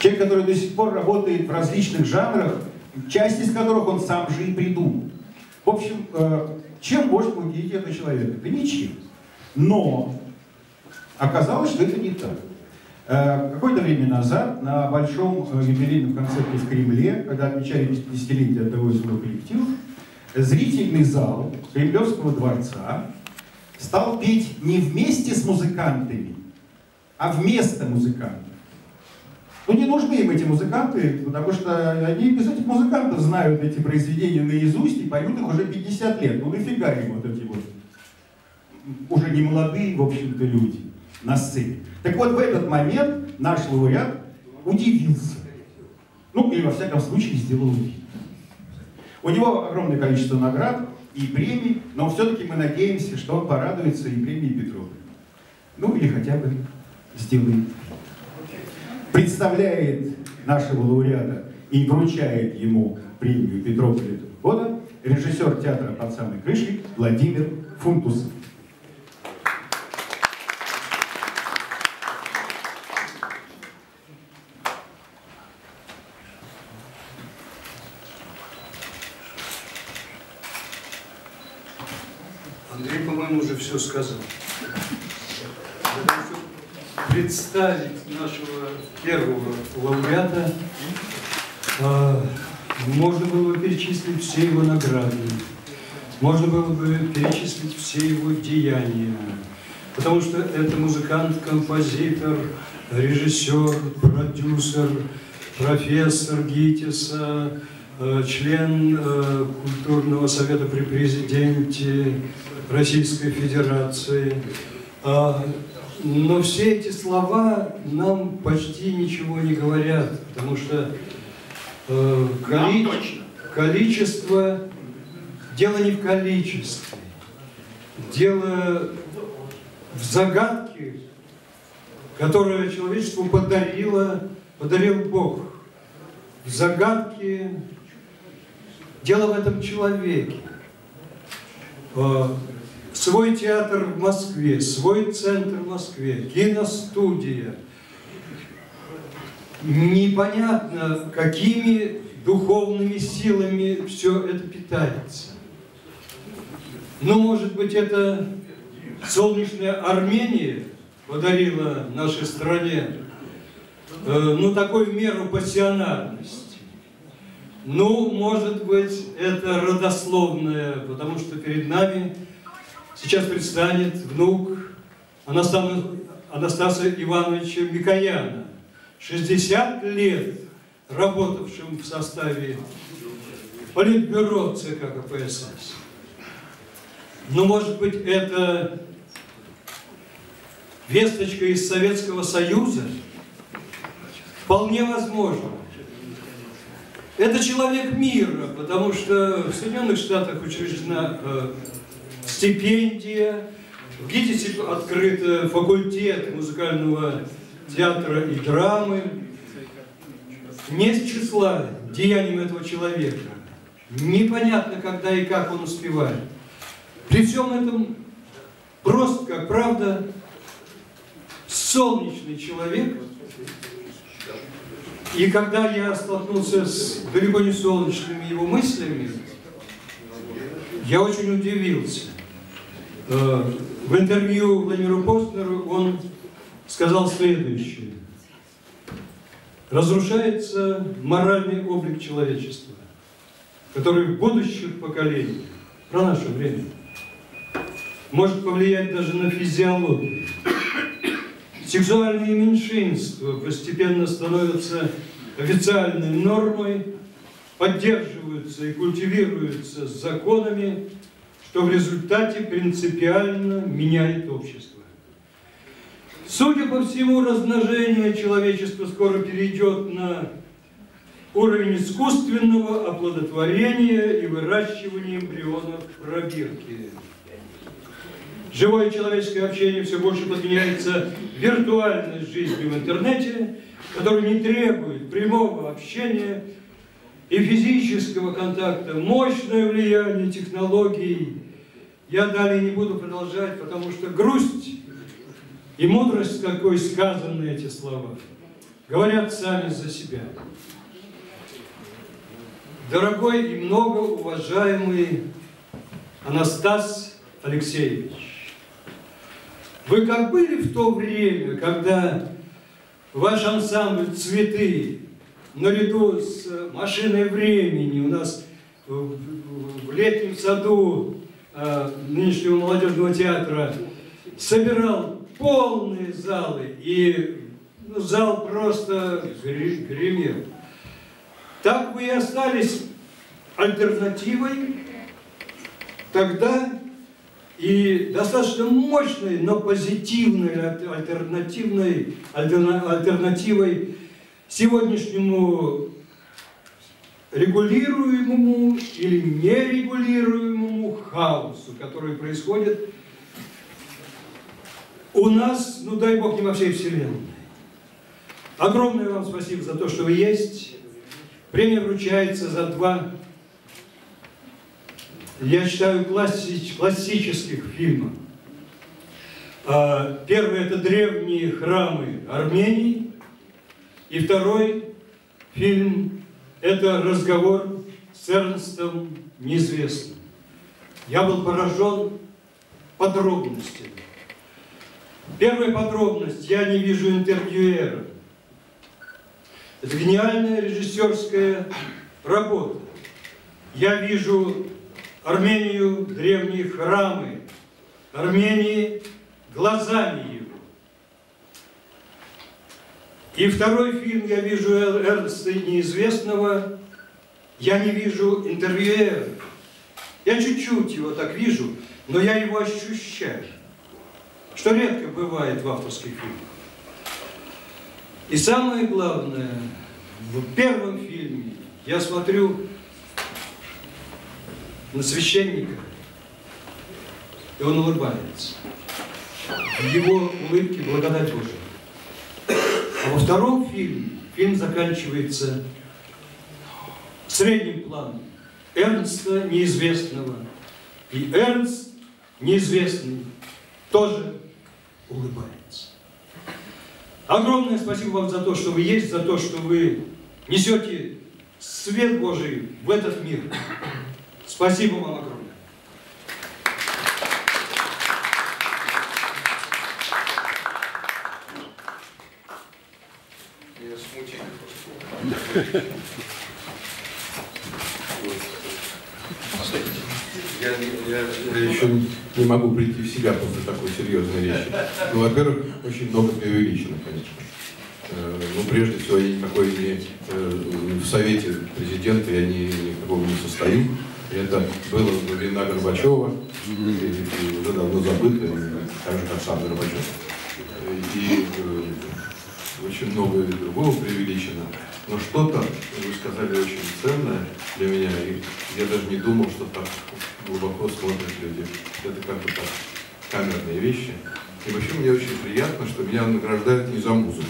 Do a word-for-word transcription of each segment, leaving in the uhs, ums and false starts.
Человек, который до сих пор работает в различных жанрах, часть из которых он сам же и придумал. В общем, чем может удивить этого человека? Да ничем. Но оказалось, что это не так. Какое-то время назад на большом юбилейном концерте в Кремле, когда отмечали пятидесятилетие одного из его коллективов, зрительный зал Кремлевского дворца стал петь не вместе с музыкантами, а вместо музыкантов. Ну, не нужны им эти музыканты, потому что они без этих музыкантов знают эти произведения наизусть и поют их уже пятьдесят лет. Ну, нафига им вот эти вот уже не молодые, в общем-то, люди на сцене. Так вот, в этот момент наш лауреат удивился. Ну, или, во всяком случае, сделал вид. У него огромное количество наград и премий, но все-таки мы надеемся, что он порадуется и премией Петрова. Ну, или хотя бы сделает. Представляет нашего лауреата и вручает ему премию Петрова этого года режиссер театра «Под самой крышей» Владимир Фунтусов. Андрей, по-моему, уже все сказал. Представить нашего первого лауреата э, можно было бы перечислить все его награды, можно было бы перечислить все его деяния, потому что это музыкант, композитор, режиссер, продюсер, профессор ГИТИСа, э, член э, культурного совета при президенте Российской Федерации. Э, Но все эти слова нам почти ничего не говорят, потому что э, коли... количество, дело не в количестве, дело в загадке, которую человечеству подарило, подарил Бог. В загадке, дело в этом человеке. Э, Свой театр в Москве, свой центр в Москве, киностудия. Непонятно, какими духовными силами все это питается. Ну, может быть, это солнечная Армения подарила нашей стране, э, ну, такую меру пассионарности. Ну, может быть, это родословное, потому что перед нами сейчас предстанет внук Анастаса Ивановича Микояна, шестьдесят лет работавшим в составе Политбюро ЦК КПСС. Но, может быть, это весточка из Советского Союза? Вполне возможно. Это человек мира, потому что в Соединенных Штатах учреждена э, стипендия, в ГИТИСе открыт факультет музыкального театра и драмы. Не с числа деянием этого человека. Непонятно, когда и как он успевает. При всем этом прост, как правда, солнечный человек. И когда я столкнулся с далеко не солнечными его мыслями, я очень удивился. В интервью Владимиру Постнеру он сказал следующее. Разрушается моральный облик человечества, который в будущих поколениях, про наше время, может повлиять даже на физиологию. Сексуальные меньшинства постепенно становятся официальной нормой, поддерживаются и культивируются законами, что в результате принципиально меняет общество. Судя по всему, размножение человечества скоро перейдет на уровень искусственного оплодотворения и выращивания эмбрионов в пробирке. Живое человеческое общение все больше подменяется виртуальной жизнью в интернете, которая не требует прямого общения и физического контакта. Мощное влияние технологий. Я далее не буду продолжать, потому что грусть и мудрость, какой сказаны эти слова, говорят сами за себя. Дорогой и многоуважаемый Анастас Алексеевич, вы как были в то время, когда ваш ансамбль «Цветы» наряду с «Машиной времени» у нас в летнем саду э, нынешнего молодежного театра собирал полные залы, и ну, зал просто гремел. Так вы и остались альтернативой тогда, и достаточно мощной, но позитивной альтернативной, альтернативой сегодняшнему регулируемому или нерегулируемому хаосу, который происходит у нас, ну дай Бог, не во всей Вселенной. Огромное вам спасибо за то, что вы есть. Премия вручается за два, я считаю, классич, классических фильма. Первый – это «Древние храмы Армении», и второй фильм – это «Разговор с Эрнстом Неизвестным». Я был поражен подробностями. Первая подробность – я не вижу интервьюера. Это гениальная режиссерская работа. Я вижу Армению, древние храмы Армении глазами его. И второй фильм я вижу Эрнста Неизвестного, я не вижу интервьюера. Я чуть-чуть его так вижу, но я его ощущаю, что редко бывает в авторских фильмах. И самое главное, в первом фильме я смотрю на священника, и он улыбается. В его улыбке благодать Божия. А во втором фильме фильм заканчивается средним планом Эрнста Неизвестного. И Эрнст Неизвестный тоже улыбается. Огромное спасибо вам за то, что вы есть, за то, что вы несете свет Божий в этот мир. Спасибо вам огромное. Меня смутили. Я, я, я еще не могу прийти в себя после такой серьезной речи. Ну, во-первых, очень много преувеличено, конечно. Ну, прежде всего, я никакой не в Совете президента, я ни, никакого не состою. Это было во времена Горбачева, и, и уже давно забыто, так же, как сам Горбачев. И э, очень многое другого преувеличено. Но что-то, вы сказали, очень ценное для меня, и я даже не думал, что так глубоко смотрят люди. Это как бы так камерные вещи. И вообще мне очень приятно, что меня награждают не за музыку.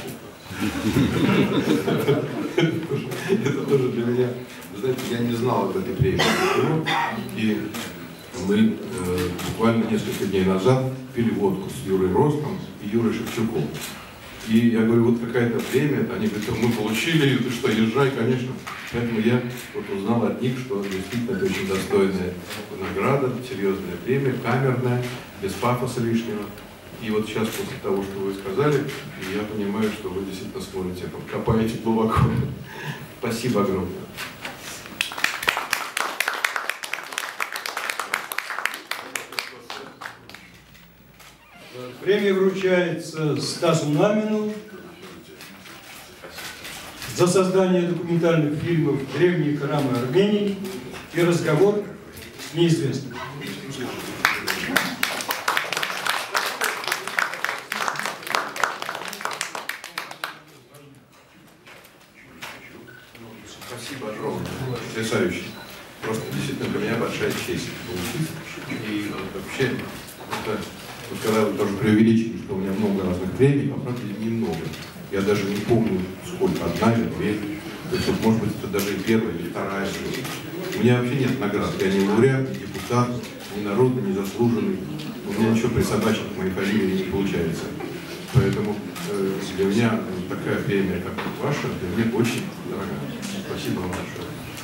Это тоже для меня, знаете, я не знал об этой премии. И мы буквально несколько дней назад пили водку с Юрой Ростом и Юрой Шевчуком. И я говорю, вот какая-то премия, они говорят, мы получили, ты что, езжай, конечно. Поэтому я вот узнал от них, что действительно это очень достойная награда, серьезная премия, камерная, без пафоса лишнего. И вот сейчас, после того, что вы сказали, я понимаю, что вы действительно смотрите, копаете глубоко. Спасибо огромное. Премия вручается Стасу Намину за создание документальных фильмов «Древние храмы Армении» и «Разговор с неизвестным». Спасибо огромное, потрясающе. Просто действительно для меня большая честь получить. И вообще, это, вот когда вы тоже преувеличили, что у меня много разных премий, по правде немного. Я даже не помню, сколько, одна или две. То есть, вот, может быть, это даже и первая, или вторая. У меня вообще нет наград. Я не лауреат, не депутат, не народный, не заслуженный. У меня ничего присобачить к моей фамилии не получается. Поэтому для меня такая премия, как ваша, для меня очень дорога. Спасибо вам большое.